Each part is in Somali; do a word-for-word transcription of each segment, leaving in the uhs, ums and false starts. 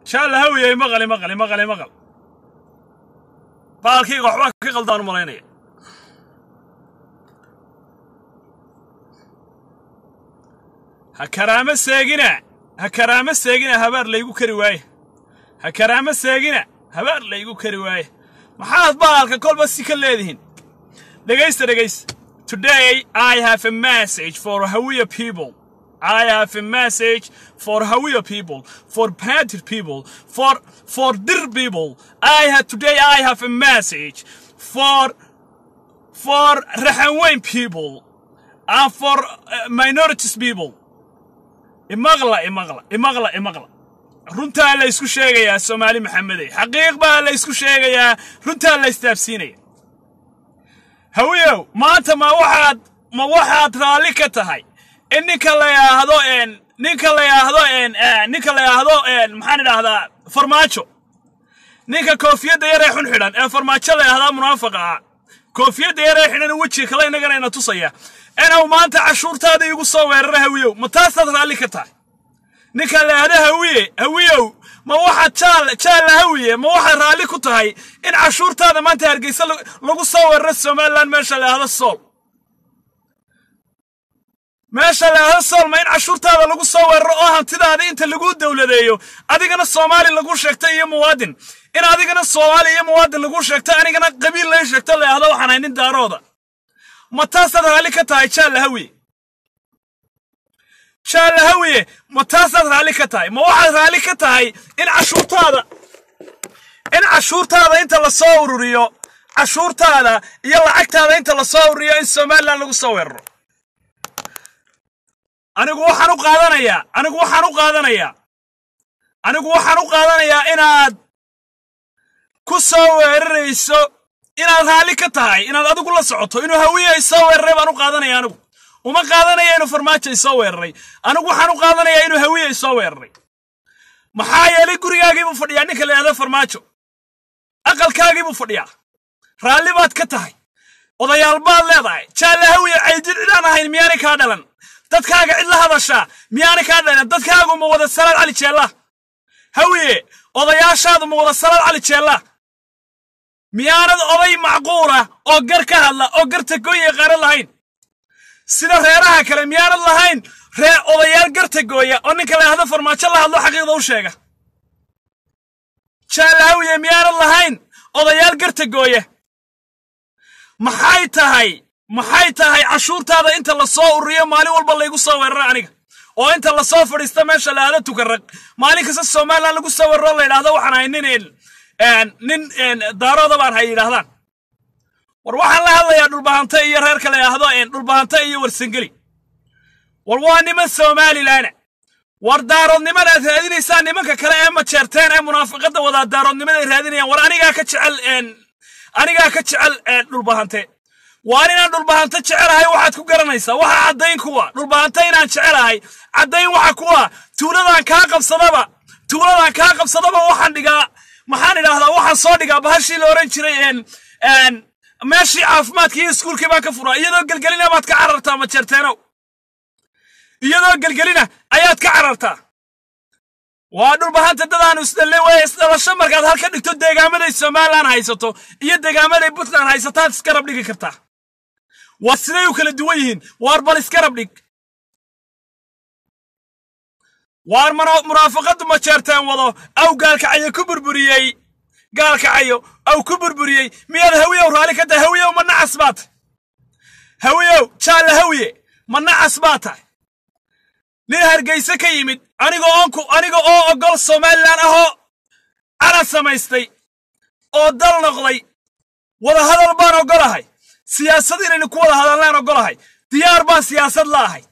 شال هوية مغلي مغلي مغلي مغل بالكي قحوة كي غلطان ماليني هكرامة ساقنا هكرامة ساقنا هبار ليقو كرواي هكرامة ساقنا هبار ليقو كرواي محاط بالك كل بس يكليدهن دقيست دقيست. Today I have a message for Hawiya people. I have a message for Hawiya people, for Panther people, for for Dir people. I have today I have a message for for Rahanwain people and for uh, minorities people. Imagla, imagla, imagla, imagla. Runta la isku sheegaya Somali Maxamedi. Xaqiiq baa la isku sheegaya runta la istaabsiinaya. Hawiyo maanta ma waxaad ma waxaad raali ka tahay in ninka la yiraahdo een ninka la yiraahdo een ninka la yiraahdo een maxaan idhaahdaa farmaajo ninka koofiyada yar ee xun xidhan ee farmaajo la yiraahdo munaafiqa koofiyada yar ee xidhan wajiga kale inagana ina tusaya inuu maanta cashuurtaada igu soo weeraro Hawiyo ma taasaad raali ka tahay ninka la yiraahdo Hawiye Hawiyo ma waxa jaal jaal Hawiye ma waxa raali ku tahay in cashuurtaada maanta Hargeysa lagu soo weeraro Somaliland meesha la yiraahdo Sool meesha la yiraahdo Sool ma in cashuurtaada lagu soo weeraro oo hantidaada inta lagu dawladeeyo adigana Soomaali lagu sheegtay iyo muwaadin in adigana Soomaali iyo muwaadin lagu sheegtay anigana qabiil la sheegtay la yiraahdo waxaan haynin daarooda ma taasaad raali ka tahay jaal Hawiye شال هوية متاسد رالي كتاي ما واحد رالي كتاي إن عشورتادا إن عشورتادا أنت لصور ريو عشورتادا يلا عكتادا أنت لصور ريو إن سومالا لو صور أنا جو حنو قادنا يا أنا جو حنو قادنا يا أنا جو حنو قادنا يا إن كسور ريسو إن رالي كتاي إن هذا كله صعته إنه هوية يصور ريب أنا قادنا يا أنا وما قادنا يا إنه فرماتش يصور ري أنا جو حنو قادنا يا إنه هوية يصور ري محايا لي كوريا جيبوا فديا نكلي هذا فرماتشو أقل كاجيبوا فديا رالي بات كتاي وضيال بال لا ضاي شال هوية عيدين أنا هين مياني كادلن تتكاج إلا هذا الشا مياني كادلن تتكاج موضة السلام على شلا هوية وضيال شاد موضة السلام على شلا ميانة أضي معقورة أو جر كهلا أو جر تقوي غير اللهين سيدا غيرها كلام يا الله هين رأي أضيال جر تقوي أنك لا هذا فرماتش الله الله حقيقة وشيء شالهو يا ميار الله هين أضيال جر تقوي محايتها هاي محايتها هاي عشور هذا أنت اللي صور ريا مالي والبلا يقول صور رعنيك وأنت اللي صافر استمش على هذا تكرر مالك أساس سومال لا يقول صور الله هذا وحنا نين إن نين دارا ضبار هاي هذا وروح الله الله يا دول بهانتي يا هيرك لا هذا إن دول بهانتي ورسنجلي والواني من سومالي لنا وردارو نمر هذين إنسان نمك كلام ما تشرتين منافقة وذا دارو نمر هذين وراني جا كتشعل إن أنا جا كتشعل دول بهانتي وأنا دول بهانتي تشعر هاي واحد كوكرنيسا واحد عدين كوا دول بهانتي أنا تشعر هاي عدين واحد كوا تولد كاقب صدبة تولد كاقب صدبة واحد دقا محاني هذا واحد صادقة بهالشي لورين شريين إن ماشي عافمات كي سكول كي ما كفروا يدو قلقلنا ما تكعررتا ما تشرتينو يدو قلقلنا ايات كعررتا وادول بهانتا ددان استدلي way isdalasho markaad halka dhigto deegaamada Soomaaliland haysato iyo deegaamada Puntland haysato iskarab dhigi kartaa waa sidee u kala duwan yihiin waar bal iskarab dhig waar muraafaqadu ma jeertaan wado aw gaalka ay ku burburiyay gaalka ayo aw ku burburiyay miyad hawiyo raali ka tahay hawiyo ma nacasbaat hawiyo jaal hawiye ma nacasbaata nin Hargeysa ka yimid aniga oonku aniga oo ogol Soomaaliland aho ana samaystay oo dal noqday wada hadal baan ogolahay siyaasad inay ku wada hadallaan ogolahay diyaar baan siyaasad laahay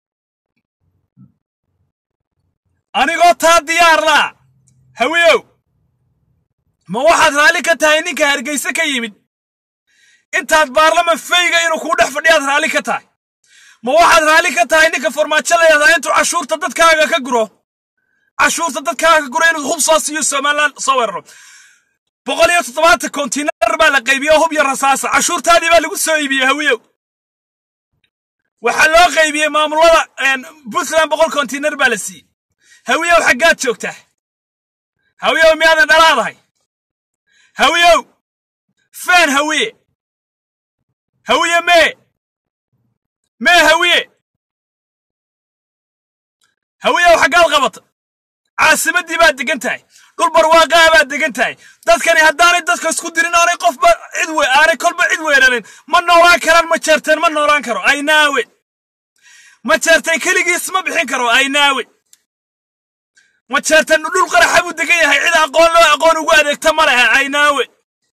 aniga taa diyaar la hawiyo ما واحد رالي كتاي نينك هرجيسة كيمد أنت هتبارلما فيجا إنه كوده فديات رالي كتاي ما واحد رالي كتاي نينك فرماتشلا يا أنتو عشور تدت كاغا كجرو عشور تدت كاغا كجرو إنه خمسة سيوس مالان صورهم بقولي تطبعت كونتينر بالقيبيه هو بيرصاص عشور تاني بالقول سويبيه هويو وحلو قيبيه ما مرلا إن بثلان بقول كونتينر بالسي هويو حاجات شوكته هويو ميادن دلادهي هويو فين هوية هوية مي ما هوية هوية وحقال غبط عاصمة دي بعد دقنتاي دول برواقع بعد دقنتاي dadkani haddaanay dadka isku dirin aanay qofba cid weyn aanay kolba cid weeranin ma noolaan karaan ma jeerteen ma noolaan karo ay naawe ma jeerteen kaligiis ma bixin karo ay naawe ma jeerteen dhul qarax buu degan yahay cid aqoon loo aqoon ugu adeegta ma laha ay naawe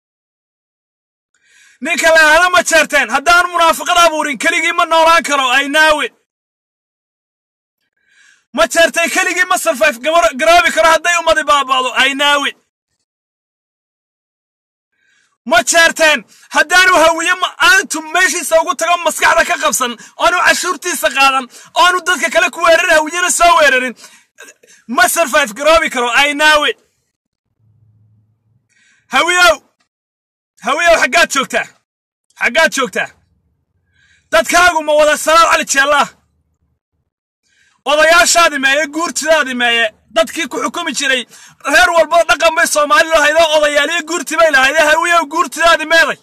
ninka la hada ma jeerteen haddaan munaafiqad abuurin kaligii ma noolaan karo ay naawe ma jeerteen kaligii ma survive garaabi karo hadday umadi baabaado ay naawe ما تشارتين هدانو هوية ما أنتم ماشي سووا تقام مسكحة كقبصن أنا عشورتي سقالا أنا ضدك كلا كويرين هويين سويرين ما سرفايف قرابي كرو أي ناوي هويو هويو حقات شوكته حقات شوكته تتكاغو ما وضع السلام على الله وضع يا شادي ما يقول شادي ما dadkii ku xukumi jiray reer walba dhaqan bay Soomaalidu haydo odayaaliye guurti bay lahayd hawiyow guurtidaadi meeday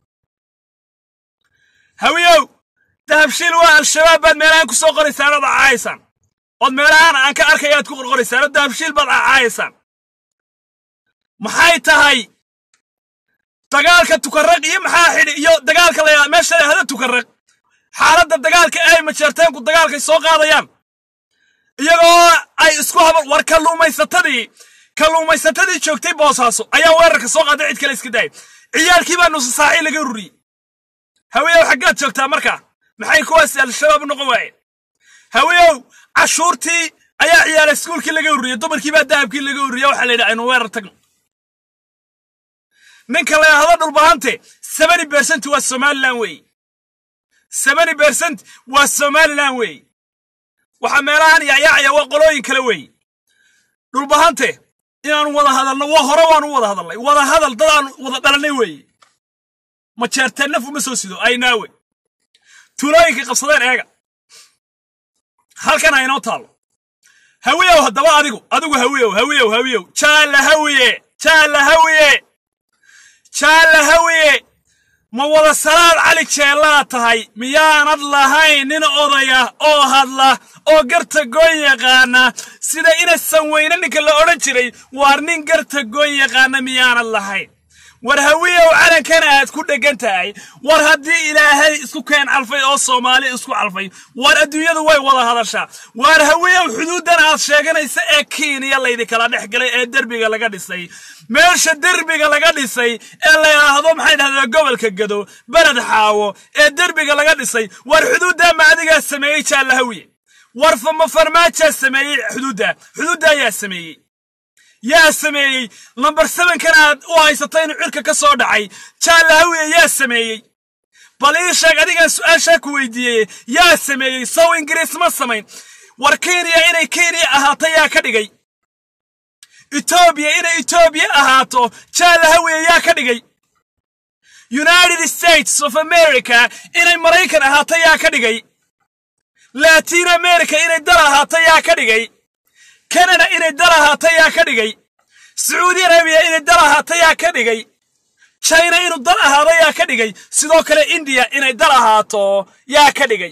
hawiyow tahabshiil waa al-shabaab bad meelaan ku soo qoraysaan oo caaysan oo meelaan aan ka arkayaad ku qorqoraysaan tahabshiil bad caaysan maxay tahay dagaalka tukarraq iyo maxaa xidhi iyo dagaalka la meesha hada tukarraq xaaladda dagaalka ay ma jeerteen ku dagaalka soo qaadayaan iyagoo ay isku habal war kalluumaysatadii kalluumaysatadii joogtay boosaaso ayaa weerarka soo qaaday cid kale iska day ciyaalkii baa nus saaci laga ruriyay hawiyow xaggaad joogtaa markaa maxay kuwaas al-shabaab noqon waayeen hawiyow cashuurtii ayaa ciyaal iskuulkii laga ruriyay dumarkii baa dahabkii laga ruriyay waxa la yidhaa aynu weerar tagno ninka la yidhaahdo dhulbahante seventy percent waa Somaliland wey seventy percent waa Somaliland wey waxa meelahan yaayaya waa qolooyin kala way dhulbahante inaan wada hadalno waa hore waan wada hadalnay wada hadal dadaan wada dhalanay way ma jeerteen naf uma soo sido ay naawe tuulooyinka qabsadeen eega halkan ayno taalo hawiyow hadaba adigu adigu hawiyow hawiyow hawiyow jaala hawiye jaala hawiye jaala hawiye ma wada salaad cali jeelaa tahay miyaanad lahayn nin odaya oo hadla oo garta goyn yaqaana sida ina sanweyna ninka la oran jiray waar nin garta goyn yaqaana miyaanad lahayn war hawiyow calankana aad ku dhagan tahay war haddii ilaahay isku keen calfay oo Soomaali isku calfay war adduunyadu way wada hadashaa war hawiyow xuduudan aad sheeganaysa ee Kenya laydi kala dhex galay ee derbiga laga dhisay meesha derbiga laga dhisay ee la yiraahdo maxay dhahdaa gobolka Gado balad xaawo ee derbiga laga dhisay war xuduuda ma adiga sameeyay jaala hawiye war fama farmaajo sameeyay xuduuda xuduuda ayaa sameeyay yaa sameeyay number seven kan aad u haysatay inuu cirka ka soo dhacay jaala hawiye yaa sameeyay bal ii sheeg adiga su'aasha ku weydiiyay yaa sameeyay soo ingiriis ma samayn war Kenya inay Kenya ahaato yaa ka dhigay Ethiopia inay Ethiopia ahaato jaala hawiye yaa ka dhigay United States of America inay Mareykan ahaato yaa ka dhigay Latin America inay dal ahaato yaa ka dhigay Canada inay dal ahaato yaa ka dhigay Saudi Arabia inay dal ahaato yaa ka dhigay China inuu dal ahaado yaa ka dhigay sidoo kale India inay dal ahaato yaa ka dhigay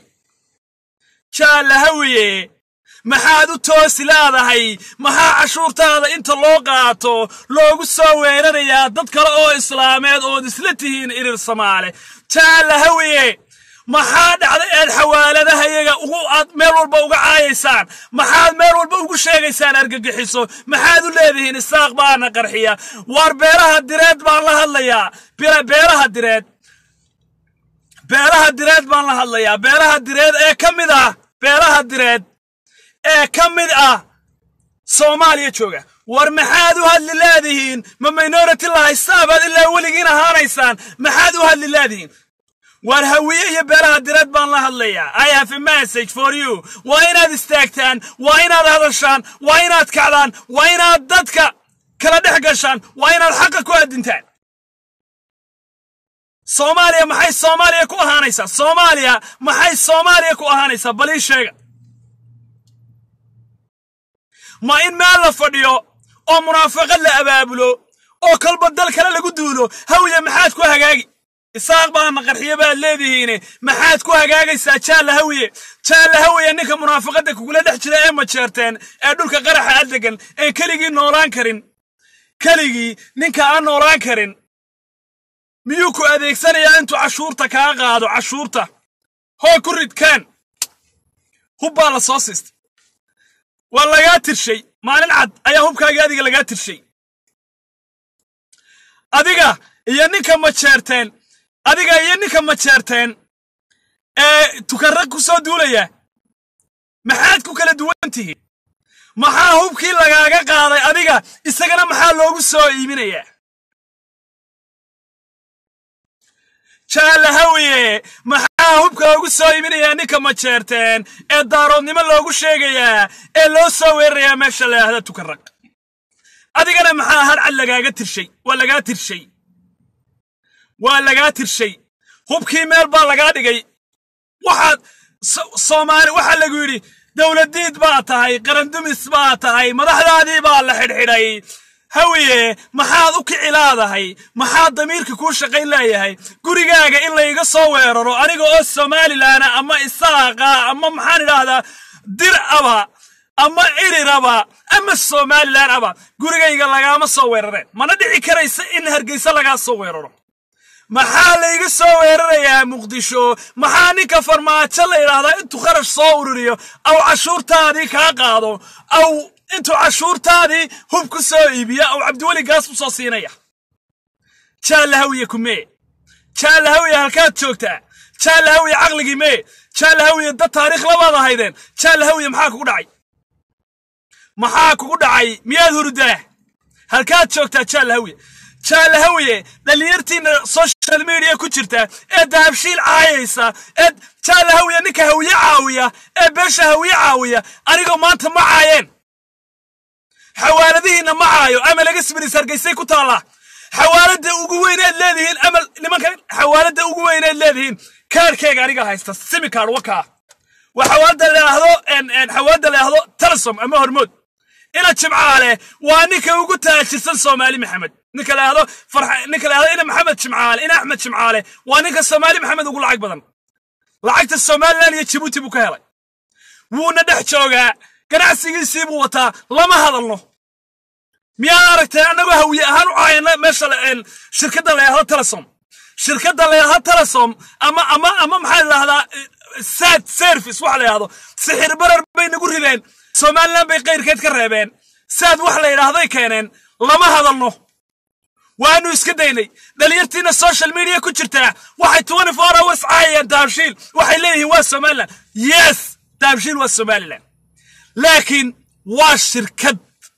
jaala hawiye maxaad u toosi laadahay maxaa cashuurtaada inta loo qaato loogu soo weerarayaa dad kale oo islaameed oo isla tihiin irir Soomaali jaala hawiye maxaa dhacday ee xawaaladaha iyaga ugu aad meel walba uga caayaysaan maxaad meel walba ugu sheegaysaan argagixiso maxaad u leedihiin isaaq baana qarxiya war beeraha direed baan la hadlayaa beeraha direed beeraha direed baan la hadlayaa beeraha direed ee kamid ah beeraha direed ee kamid ah Soomaaliya jooga war maxaad u hadli leedihiin ma minority la haysaabad ilaa waligiin ahaanaysaan maxaad u hadli leedihiin war hawiye iyo beeraha direed baan la hadlayaa I have a message for you waa inaad istaagtaan waa inaad hadashaan waa inaad kacdaan waa inaad dadka kala dhex gashaan waa inaad xaq ku adintaan Soomaaliya maxay Soomaaliya ku ahaanaysaa Soomaaliya maxay Soomaaliya ku ahaanaysaa bal ii sheega ma in meel la fadhiyo oo munaafiqad la abaabulo oo kalba dal kale lagu duulo hawiye maxaad ku hagaagi isaaq baa maqarxiye baad leedihiin maxaad ku hagaagaysaa jaala hawiye jaala hawiye ninka munaafiqada kugula dhex jira ee ma jeerteen ee dhulka qaraxa adegan ee kaligii noolaan karin kaligii ninka aan noolaan karin miyuu ku adeegsanayaa intuu cashuurta kaa qaado cashuurta hoo ku ridkaan hubbaa la soo siistay waa lagaa tirshay maalin cad ayaa hubkaagii adiga lagaa tirshay adiga iyo ninka ma jeerteen adiga iyo ninka ma jeerteen ee tukarraq ku soo duulaya maxaad ku kala duwan tihiin maxaa hubkii lagaaga qaaday adiga isagana maxaa loogu soo iibinayaa jaala hawiye maxaa hubka loogu soo iibinayaa ninka ma jeerteen ee daaroodnimo loogu sheegayaa ee loo soo weerarayaa meesha la yidhaahdo tukarraq adigana maxaa har cad lagaaga tirshay waa lagaa tirshay waa lagaa tirshay hubkii meel baa lagaa dhigay waxaad Soomaali waxa lagu yiri dawladiid baa tahay qarandumis baa tahay madaxdaadii baa la xidhxidhay hawiye maxaad u kicilaadahay maxaad damiirka ku shaqayn leeyahay gurigaaga in la iga soo weeraro aniga oo Soomaaliland ama isaaqa ama maxaan idhaahdaa dir aba ama iriraba ama Soomaaliland aba gurigayga lagama soo weerareen mana dhici karaysa in Hargeysa laga soo weeraro maxaa la iga soo weerarayaa Muqdisho maxaa ninka farmaajo la yiraahdaa intuu kharash soo ururiyo aw cashuurtaadii ka qaado aw intuu cashuurtaadii hub ku soo iibiyo aw Cabdiwali gaas u soo siinaya jaala hawiye kumee jaala hawiye halkaad joogtaa jaala hawiye aqligii mee jaala hawiye dad taariikh labaad ahaydeen jaala hawiye maxaa kugu dhacay maxaa kugu dhacay miyaad hurdaa halkaad joogtaa jaala hawiye jaala hawiye dhalinyartiina social media ku jirta ee dahabshiil caayaysa ee jaala hawiye ninka hawiye caawiya ee beesha hawiye caawiya aniga maanta ma caayeen xawaaladihiina ma caayo ama laga sibris Hargeysay ku taala xawaalada ugu weyneed leedihiin ama nimanka xawaalada ugu weyneed leedihiin kaarkeyga aniga haysta simi kaar waka waxa wada leehdo en en xawaalada leehdo Telesom ama Hormuud ina Jimcaale waa ninka ugu taajirsan Soomaali Maxamed ninka leehdo farxa ninka leehdo ina Maxamed Jimcaale ina Axmed Jimcaale waa ninka Soomaali Maxamed ugu lacag badan lacagta Soomaaliland iyo Djibouti buu ka helay wuuna dhex joogaa ganacsigiisii buu wataa lama hadalno miyaa aragtay anagu hawiye ahaan u caayna meesha shirkadda leehdo Telesom shirkadda leehdo Telesom ama ama ama maxay lahdaa sad service wax leehdo sixir barar bay nagu rideen Soomaaliland bay qeyrkeed ka reebeen sad wax la yiraahday keeneen lama hadalno waanu iska daynay dhalinyartiina social media ku jirta waxay twenty-four hours caayeen daabshiil waxay leeyihiin waa Soomaaliland yes daabshiil waa Soomaaliland laakiin waa shirkad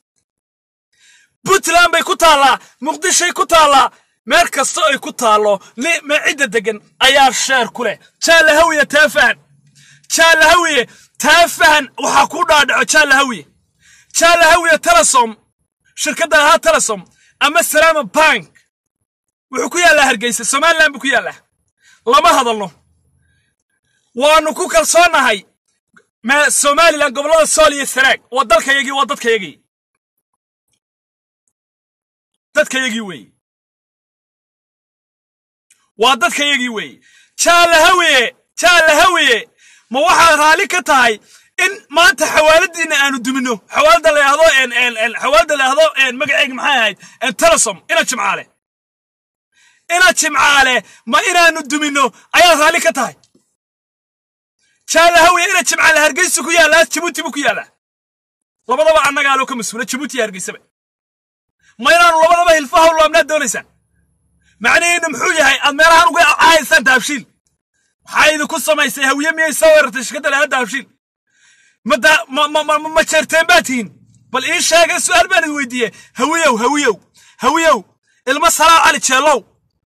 Puntland bay ku taala Muqdisho ku taala meel kasta ay ku taalo ma cid degan ayaa sheer ku leh jaala hawiye taafahan jaala hawiye taafahan waxa ku dhaadhaco jaala hawiye jaala hawiye Telesom shirkadda ha Telesom ama Salaama Bank wuxuu ku yaalaa Hargeysa Soomaaliland buu ku yaalaa lama hadalno waanu ku kalsoonahay ma Soomaaliland gobolada Sool iyo Sanaag waa dalkayagii waa dadkayagii dadkayagii way waa dadkayagii way jaala hawiye jaala hawiye ma waxa raali ka tahay in maanta xawaaladiina aanu dumino xawaalada la yiraahdo en en xawaalada la yiraahdo en magaceega maxay ahayd en Telesom ina Jimcaale ina Jimcaale ma inaanu dumino ayaa raali ka tahay jaala hawiye ina Jimcaale Hargeysa ku yaala Djibouti ku yaala labadaba annaga loo ka masuula Djibouti Hargeysa ma inaanu labadaba hilfaha loo amna doonaysan macnaheedu muxuu yahay aad meelahan uga caaysan daabshiil waxay ku samaysay hawiye miyay soo weerartay shirkadda la daabshiil ماذا ما ما ما ما شرتين باتين بل إيش هذا السؤال بين الودية هويو هويو هويو المسألة على تشلو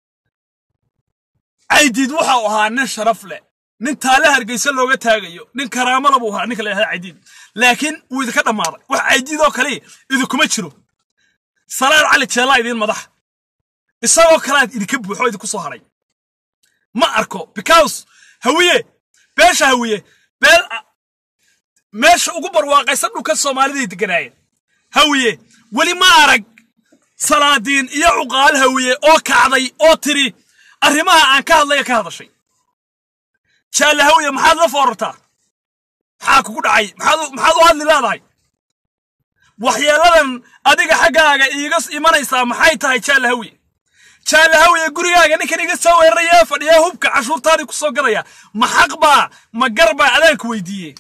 عيدي دوحة وها نشرف له ننتهى هرجيس لو جت هاجيو ننكرام لبوها نكله عيدي لكن وإذا كذا مرة وعيدي ذا كلي إذا كمتشرو صلاة على تشلو يدين مضح السوا كلات إذا كبوا حويد كصهري ما أركو because هوية بيش هوية بل ماشي ugu barwaaqaysan dhulka Soomaalida deganayeen هوية ولي ما أرق صلادين يعقال هوية أو كعضي أو تري أرماها عن كهذا يكهذا شيء شال هوية محاذ فورتا حاكو كود عاي محاذ محاذ هذا لا ضاي وحيالن أديك حاجة يقص إيمان يسام حيتها شال هوية شال هوية قرية نكني يقصوا الرياف اليهوب كعشور تاريخ الصقرية ما حقبة ما قربة عليك ويديه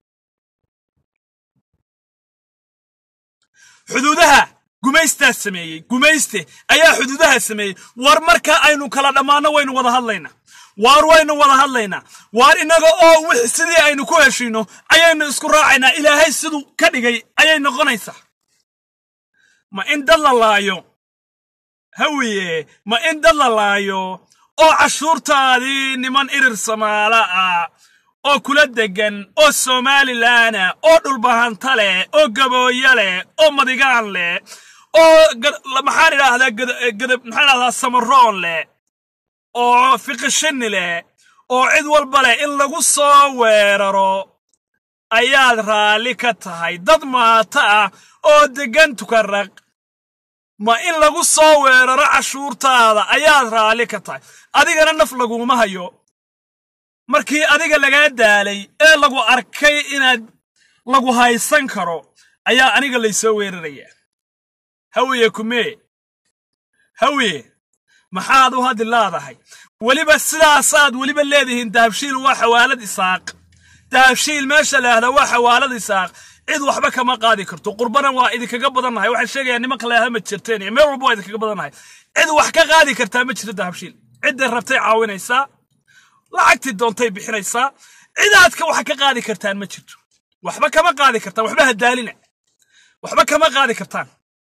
حدودها قميسته السمية قميسته أي حدودها السمية ورمركا أينو كلا دمانا وينو وضع هاللينا وار وينو وضع هاللينا وار إنك أو وحسدي أينو كوهشينو أينو اسكراعنا إلى هاي السدو كدقي أينو غنيسة ما إن دل الله يو هوي ما إن دل الله يو أو عشور تاري نمان إرر سمالا أو كل دجن أو سومالي لانا أو دلبهان تله أو قبويله أو مديقان له أو محاري هذا قد محاري هذا سمرون له أو فقشن له أو عدوال بله إلا قصة ويررو أياد رالكت هاي ضد ما تا أو دجن تكرق ما إلا قصة ويررو عشور تالا أياد رالكت هاي أديك أنا نفلقو ما هيو markii adiga laga daalay ee lagu arkay inaad lagu haysan karo ayaa aniga la soo weeraraya hawiye kumee hawiye maxaad u hadii laadahay waliba sidaas aad waliba leedihiin dahabshiil waa xawaalad isaaq dahabshiil meesha laahda waa xawaalad isaaq cid waxba kama qaadi karto qurbana waa idinkaga badanahay waxa sheegaya nimanka la ma jirteen meel walba waa idinkaga badanahay cid wax ka qaadi karta ma jirto dahabshiil cid rabtay caawinaysa lacagti doontay bixinaysa ciidaadka waxa ka qaadi kartaan ma jirto waxba kama qaadi kartaan waxba hadaalina waxba kama qaadi kartaan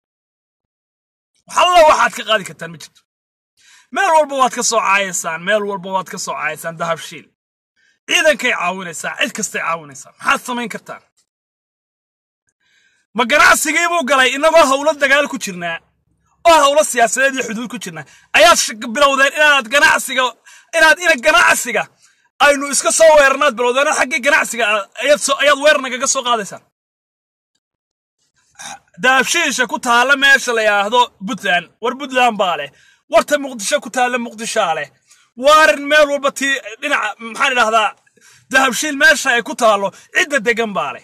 waxa waxaad ka qaadi kartaan ma jirto meel walba waad ka soo caayisaan meel walba waad ka soo caayisaan dahabshiil ciidankay caawinaysa cid kasta caawinaysa maxaad samayn kartaan ma ganacsigii buu galay inagoo hawlad dagaal ku jirnaa oo hawlad siyaasadeed iyo xuduud ku jirnaa ayaad bilowdeen inaad ganacsiga inaad ina ganacsiga aynu iska soo weernaad bilowdana xaqi ganacsiga ayad soo ayad weerna kaga soo qaadaysan daabshiisha ku taala meesha la yaahdo Puntland war Puntland baale warta Muqdisho ku taala Muqdisho leh waarin meel walba tii dhinaca maxaan idhaahdaa dahabshiil meesha ay ku taalo cid degan baale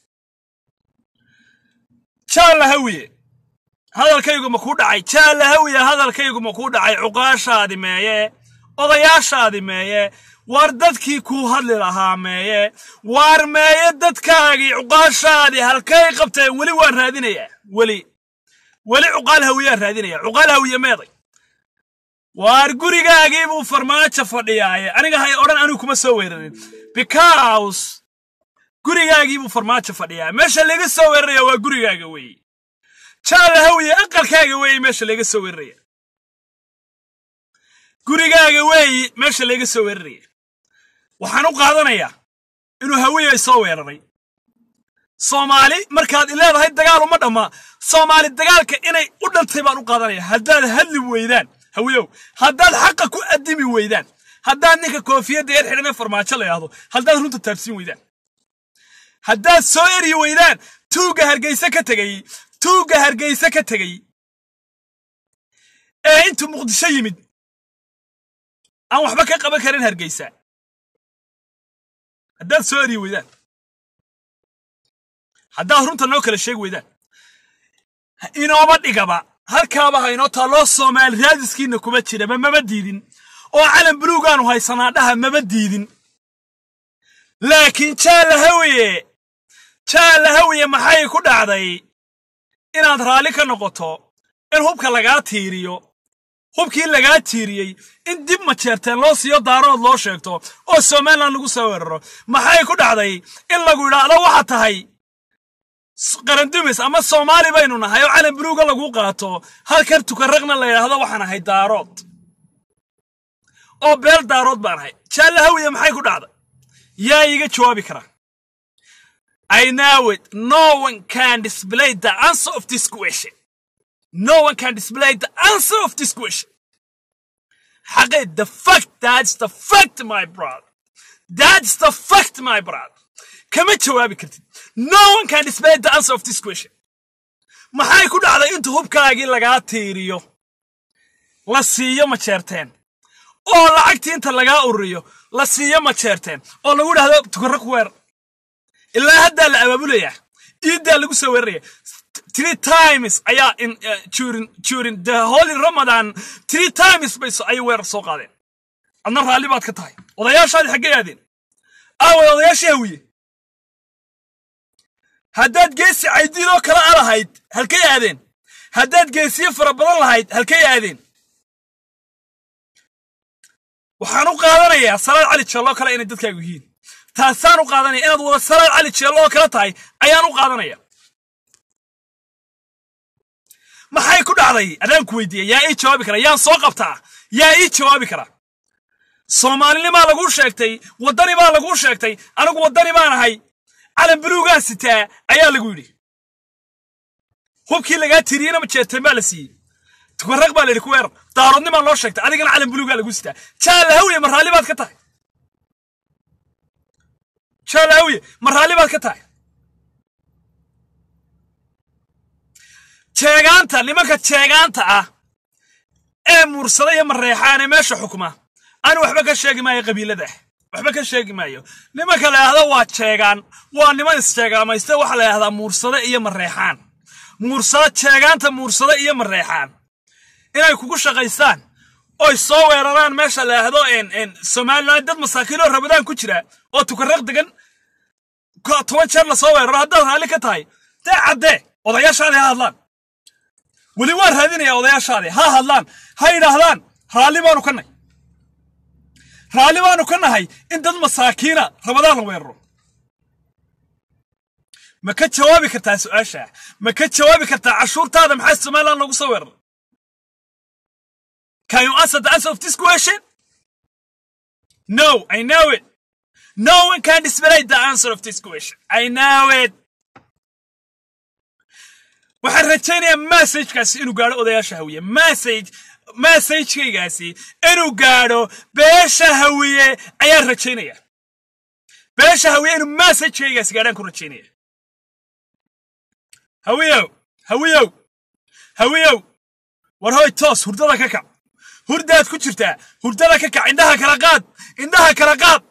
jaal hawiye hadalkaygu ma ku dhacay jaal hawiye hadalkaygu ma ku dhacay cuqaashaadi meeye odayaashaadi meeye war dadkii ku hadli lahaa meeye war meeye dadkaagii cuqaashaadi halkay qabteen wali waan raadinaya wali wali cuqaal hawiye raadinaya cuqaal hawiye meeday war gurigaagii buu farmaajo fadhiyay aniga hay oran anigu kuma soo weerarin because gurigaagii buu farmaajo fadhiyay meesha laga soo weeraraya waa gurigaaga weey jaal hawiye aqalkaaga weey meesha laga soo weeraraya gurigaaga weey meesha laga soo weeraray waxaan u qaadanayaa inuu hawiye soo weeraray Soomaali markaad leedahay dagaal uma dhama Soomaali dagaalka inay u dhantay baan u qaadanaya haddaad hadli weydaan hawiyow haddaad xaq ku adimi weydaan haddaad ninka koofiyada yar xidhan farmaajo la yaado haddaad runta taabsin weydaan haddaad soo eri weydaan tuuga hargeysa ka tagay tuuga hargeysa ka tagay ee intu Muqdisho yimid aan waxba ka qaban karin hargeysa haddaad soo eri weydaan haddaad runta noo kala sheeg weydaan inooba dhigaba halkaaba haynoo taaloo Soomaali raadiskiina kuma jira maba diidin oo calan buluugaan u haysanaa dhaha maba diidin laakiin jaal hawiye jaal hawiye maxay ku dhacday inaad raali ka noqoto in hubka laga tiiriyo hubkii laga tiiriyay in dib ma jeerteen loo siiyo daarood loo sheegto oo Soomaaliland lagu soo weeraro maxay ku dhacday in lagu yiraahdo waxa tahay qarandumis ama Soomaali baynu nahay oo calan buluuga lagu qaato halkan tukaraqna la yiraahdo waxaan ahay daarood oo beel daarood baan ahay jaal hawiye maxay ku dhacday yaa iga jawaabi kara I know it no one can display the answer of this question no one can display the answer of this question حقيقة the fact that's the fact my brother that's the fact my brother كما جوابي كرتي no one can display the answer of this question maxay ku dhacday inta hubkaagii lagaa tiiriyo la siiyo ma jeerteen oo lacagtii inta lagaa ururiyo la siiyo ma jeerteen oo lagu dhahdo tukarraq weer ilaa hadda la abaabulaya iidaa lagu soo weeraraya three times ayaa in uh, during during the holy Ramadan three times bay ay weerar soo qaadeen adna raali baad ka tahay odayaashaadi xaggee aadeen aaway odayaashii hawiye haddaad geesi caydiidoo kala alahayd halkay aadeen haddaad geesiyo fara badan lahayd halkay aadeen waxaan u qaadanayaa salaad cali jeello kale inay dadkaagu yihiin taasaan u qaadanaya inaad wada salaad cali jeello oo kala tahay ayaan u qaadanaya maxay ku dhacday adaan ku weydiiyay yaa ii jawaabi kara yaan soo qabtaa yaa ii jawaabi kara soomaalinimaa lagu sheegtay waddani baa lagu sheegtay anigu waddani baan ahay calan buluugaa sitaa ayaa lagu yidhi hubkii lagaa tiriyena ma jeerteen baa la siiyey tukarraq baa la yidhi ku weerar daaroodnimaa loo sheegtay adigana calan buluugaa lagu sitaa jaalahawiye ma raalli baad ka tahay jaalahawiye ma raalli baad ka tahay jeegaanta nimanka jeegaanta ah ee muursada iyo mareexaane meesha xukuma aan waxba ka sheegi maayo qabiilada waxba ka sheegi maayo nimanka la yiraahdo waa jeegaan waa niman isjeegaamaysta waxa la yiraahdaa muursada iyo mareexaan muursada jeegaanta muursada iyo mareexaan inay kugu shaqaystaan oo soo weeraraan meesha la yiraahdo in in Soomaaliland dad masaakiin oo Ramadaan ku jira oo tukarraq degan ka toban jeer la soo weeraro hadda raali ka tahay taa cadde odayaashaadi ha hadlaan wali waan raadinaya odayaashaadi ha hadlaan ha yiraahdaan raali baanu ka nahay raali baanu ka nahay in dad masaakiina Ramadaan la weeraro ma ka jawaabi kartaa su'aasha ma ka jawaabi kartaa cashuurtaada maxay Soomaaliland lagu soo weeraro Can you answer the answer of this question? No, I know it. No one can display the answer of this question. I know it. waxaan rajaynayaa message-kaasi inuu gaadho odayaasha hawiye message message-kaygaasi inuu gaadho beesha hawiye ayaan rajaynayaa beesha hawiye inuu message-kaygaasi gaadhaan ku rajaynaya hawiyow hawiyow hawiyow war hoy toos hurdada ka kac hurdaad ku jirtaa hurdada ka kac indhaha kala qaad indhaha kala qaad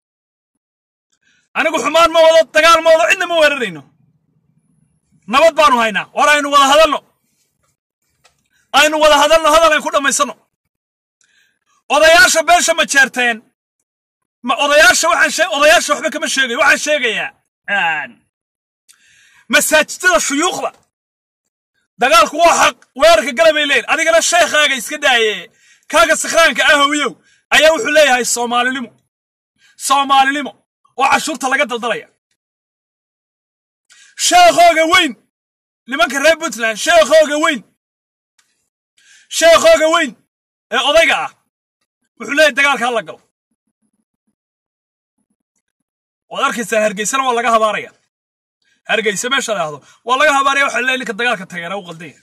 anigu xumaan ma wado dagaal ma wado cidna ma weerarayno nabad baanu haynaa war aynu wada hadalno aynu wada hadalno hadal ay ku dhamaysano odayaasha beesha ma jeerteen ma odayaasha waxaan sheeg odayaasha waxba kama sheegay waxaan sheegayaa aan masaajidada shuyuukhda dagaalku waa xaq weerarka galabay leeyahay adigana sheekhaga iska daaye kaaga sakhraanka ah hawiyow ayaa wuxuu leeyahay Soomaalinimo Soomaalinimo oo cashuurta laga daldalaya sheekhoga weyn nimanka reer Puntland sheekhoga weyn sheekhoga weyn ee odayga ah wuxuu leeyahay dagaalka la galo wadarkiisa hargeysana waa laga habaaraya hargeysa meesha laahdo waa laga habaaraya waxa leeyahay ninka dagaalka tagana uu qalday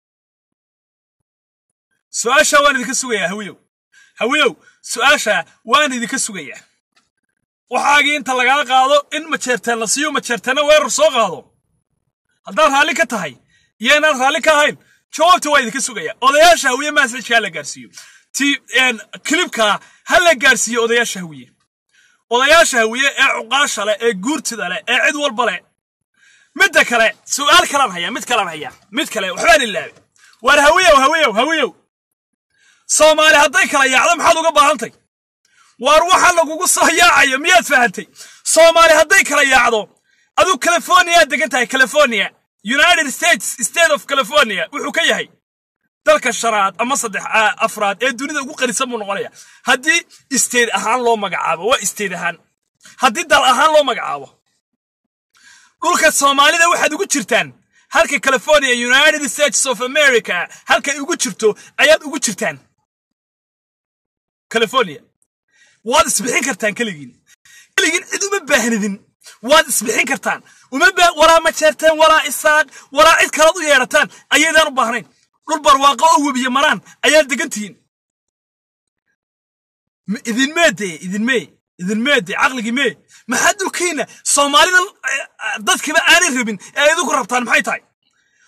su'aasha waan idinka sugayaa hawiyow hawiyow su'aasha waan idinka sugayaa waxaagii inta laga qaado in ma jeertaan la siiyo ma jeertana weerar soo qaado haddaan raali ka tahay yeena raali ka hayn jawaabta waa idinka sugaya odayaasha hawiye message-ka la gaarsiiyo ti en clipka hal la gaarsiiyo odayaasha hawiye odayaasha hawiye ee cuqaasha leh ee guurtida leh ee cid walba leh mid kale su'aal kale haya mid kale haya mid kale waxbaan ilaabe war hawiyow hawiyow hawiyow Soomaali hadday kala yaacdo maxaad uga baahantay war waxa lagugu soo yaacayo miyaad fahantay Soomaali hadday kala yaacdo adu California degan tahay California United States State of California wuxuu ka yahay dalka sharaad ama saddex afraad ee dunida ugu qarisan buu noqonaya haddii state ahaan loo magacaabo waa state ahaan haddii dal ahaan loo magacaabo dhulka Soomaalida waxaad ugu jirtaan halka California United States of America halka ugu jirto ayaad ugu jirtaan California waad isbixin kartaan kaligiin kaligiin cid uma baahnidin waad isbixin kartaan uma baa walaa ma jeerteen walaa isaaq walaa cid kale u yeerataan ayadaan u baahnayn dhul barwaaqo oo webiye maraan ayaad degantiin idin meede idin mee idin meede aqligi mee maxaa dulkiina Soomaalida dadkiba aanay rabin ee idinku rabtaan maxay tahay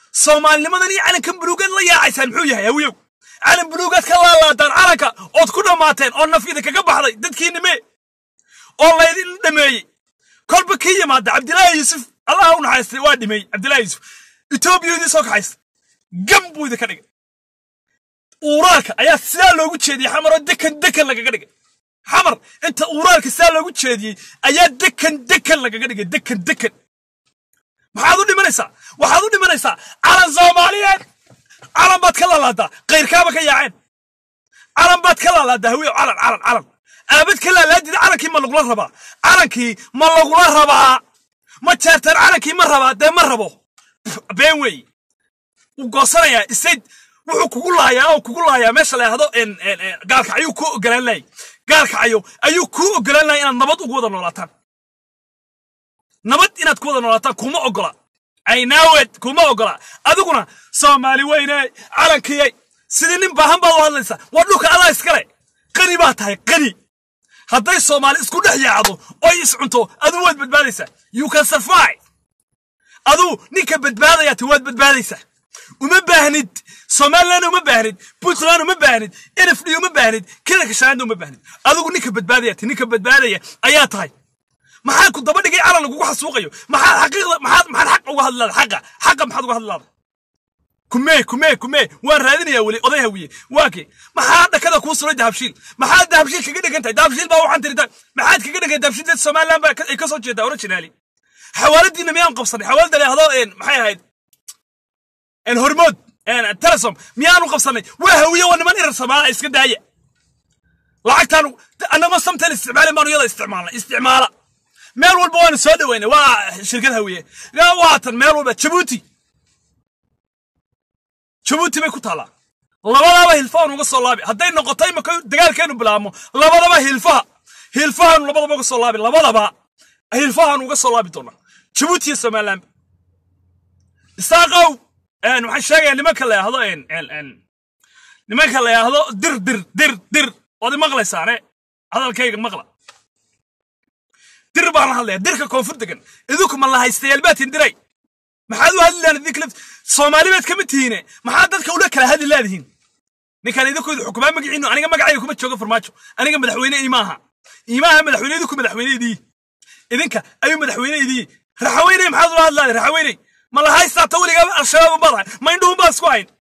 Soomaali nimadan iyo calankan buluugan la yaacaysan muxuu yahay hawiyow calan buluugad ka laalaadaan calanka ood ku dhamaateen oo nafida kaga baxday dadkiinime oo laydin dhameeyay kolba kii yimaada Cabdilaahi Yuusuf Allah u naxariistay waa dhimay Cabdilaahi Yuusuf Ethiopia idin soo kaxays gambu idin ka dhigay uuraalka ayaa sidaa loogu jeediyay xamar oo dekan dekan lagaga dhigay xamar inta uuraalka sidaa loogu jeediyay ayaa dekan dekan lagaga dhigay dekan dekan maxaad u dhimanaysaa waxaad u dhimanaysaa calan Soomaaliyeed calan baad ka laalaadaa qeyrkaaba ka yaaceen calan baad ka laalaadaa hawiyo calan calan calan aabad ka laalaadid calankii ma lagula rabaa calankii ma lagula rabaa ma jeertan calankii ma rabaa dee ma rabo been wey u goosanayaa isayd wuxuu kugu laayaa oo kugu laayaa meesha la yiraahdo in gaalka ayuu ku ogolaan laayay gaalka ayuu ayuu ku ogolaan laayay inaad nabad ugu wada noolaataan nabad inaad ku wada noolaataan kuma ogola ay naawad kuma ogola adiguna Soomaali weynay calankii sidii nin baahan baad u hadlaysaa waa dhulka Allah iskale qani baa tahay qani hadday Soomaali isku dhex yaacdo oo is cunto adu waad badbaadaysaa you can survive adu ninka badbaadaya tawaad badbaadaysaa uma baahnid Soomaaliland uma baahnid Puntland uma baahnid N F D uma baahnid kala ka shaand uma baahnid adigu ninka badbaadaya ninka badbaadaya ayaa tahay maxaa ku daba dhigay calan lagu xasuuqayo maxaa xaqiiqda maxaa maxaa xaq uga hadlaa xaqa xaqa maxaa uga hadlaa kumee kumee kumee waan raadinaya wali oday hawiye waake maxaa dhakada ku soo dahabshiil maxaa dahabshiil kaga dhigantay dahabshiil baa waxaan tirida maxaad kaga dhigay dahabshiil Soomaaliland baa ay ka soo jeedaa originally xawaaladina miyaan qabsanay xawaalada leeyahay in maxay ahayd in hormood in telesom miyaanu qabsanay waa hawiye waa niman irar Soomaaliya iska daaya lacagtan anama samteen isticmaal maanu yada isticmaalna isticmaala meel walba waan soo dhaweynay waa shirkad hawiye yaa waatan meel walba Djibouti Djibouti bay ku taala labadaba hilfaan uga soo laabi haday noqotay ma dagaalkeenu bilaamo labadaba hilfaha hilfahan labadaba uga soo laabi labadaba hilfahan uga soo laabi doona Djibouti iyo Somaliland isaaqow aan waxaan sheegay nimanka la yiraahdo in in nimanka la yiraahdo dir dir dir dir wadi maqlaysaane hadalkayga maqla dir baan hadlaya dirka koonfur degan idinku ma la haystayal baatin diray maxaad u hadlaan idinka Soomaaliyeed kama tiine maxaad dadka ula kala hadli laadiin ninkan idinku xukumaan magaciino aniga magacayga kuma joogo farmaajo aniga madaxweyne iimaaha iimaaha madaxweyneedu ku madaxweyneedii idinka ayu madaxweyneedii raxweyne maxaad u hadlaan raxweyne ma la haystaa tawliga al-shabaab badan ma indhuhu baas ku hayn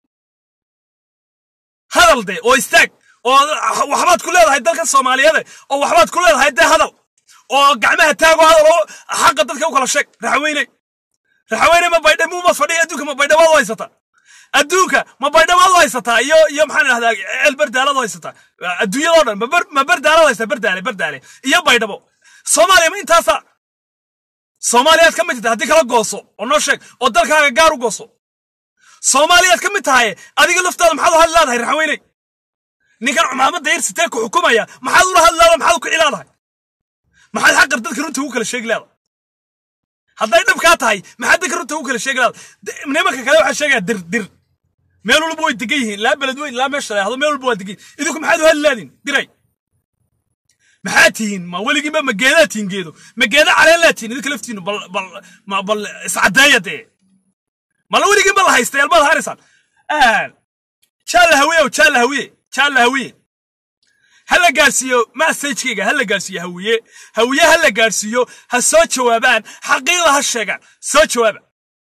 hadal de oo istaag oo waxbaad ku leedahay dalka Soomaaliyeed oo waxbaad ku leedahay de hadal oo gacmaha taago hadal oo xaq dadka u kala sheeg raxweyne raxweyne ma baydhamo ma fadhiyo adduunka ma baydhamo waa haysata adduunka ma baydhamo waa haysata iyo iyo maxaan raahdaa elbar daalada haysata adduunyada oo dhan ma bar daalada haysata bar daale bar daale iyo baydhamo Soomaaliya ma intaasa Soomaaliyaad ka mid tahay hadii kala gooso oo noo sheeg oo dalkaaga gaar u gooso Soomaaliyaad ka mid tahay adiga laftaada maxaad u hadlaadahay raxweyne ninkan cumaamada yar sitee ku xukumaya maxaad u hadlaada maxaad ku cilaadahay maxaad xaq dadka runta ugu kala sheeg leedahay hadday dhab ka tahay maxaad dadka runta ugu kala sheeg leedahay nimanka kale waxa sheegaya dir dir meel walba way degan yihiin la balad weyn la meesha la yiraahdo meel walba waa degan idinku maxaad u hadlaadin diray maxaatiin ma waligi ma geedaatiin geedo ma geeda caleelaatiin idinka laftiinu bal bal ma bal iscadaayade ma la waligi ma la haystay albaad harisan aan jala hawiye jala hawiye jala hawiye هلا قاسيو ما سيجيجا هلا قاسيو هوية هوية هلا قاسيو هالصوت شوابان حقيقة هالشجع صوت شوابان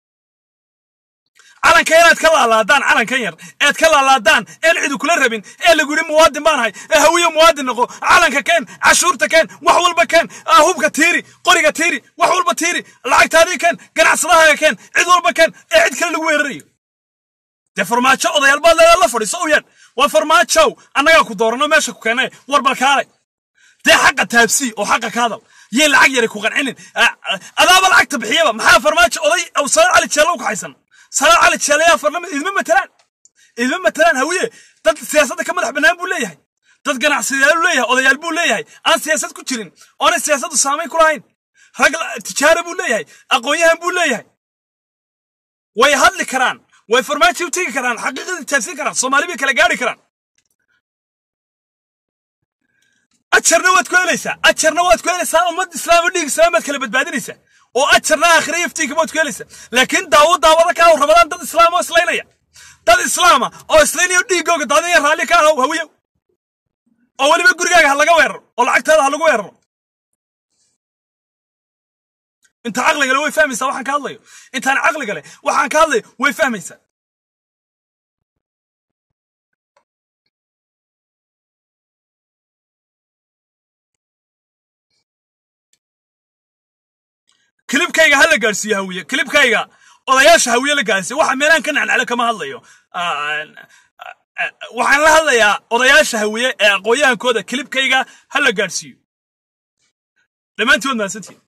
على كيرات كلا على دان على كير اتكلا على دان العدو كل الربين اللي يقولون مواد ما هاي هوية مواد نقو على كان عشور تكان وحول بكان هوب كتيري قري كتيري وحول بتيري العك تاري كان قناع صلاها كان عدول بكان عد كل الويري تفرماتشو أضيع البال لا لا فري صويان وفرماتشو أنا ياكو دورنا ماشي كنا وربالكاري ده حق تابسي أو حق كذا يلعق يركو قنعين أنا بالعك تبحيبه محا فرماتشو أضيع أو صار على تشالوك حيسن صار على تشاليا فرلم إذا ما مثلا إذا مثلا هوية تد سياسة كم رح بنام بوليه تد قناع سيال بوليه أضيع البوليه أنا سياسة كتيرين أنا سياسة السامي كراين رجل تجارب بوليه أقوياء بوليه ويهضل كران وفرماتشو تيجي كران حقيقة التفسير كران صومالي بيكلا جاري كران أتشر نوات كويليسا أتشر نوات كويليسا ومد إسلام وديك إسلامات كلا بتبادليسا وأجرنا آخر يفتيك موت كليسة لكن داود داود كاو رمضان ضد إسلام وإسلامية ضد إسلام أو إسلامي ودي جو قطعني رالي كاو هوية أولي بيقول جاي هلا جوير ولا عكت هذا هلا جوير أنت عقلك لو يفهم يسوي حن كالله أنت أنا عقلك له وحن كالله ويفهم يسوي كليب كايجا هلا جالسي هوية كليب كايجا odayaasha hawiye la gaasay waxa meelaan ka nacnacla kama hadlayo waxaan la hadlayaa odayaasha hawiye ee aqooyahankooda klibkayga hala gaarsiiyo dhamaantood maasantiin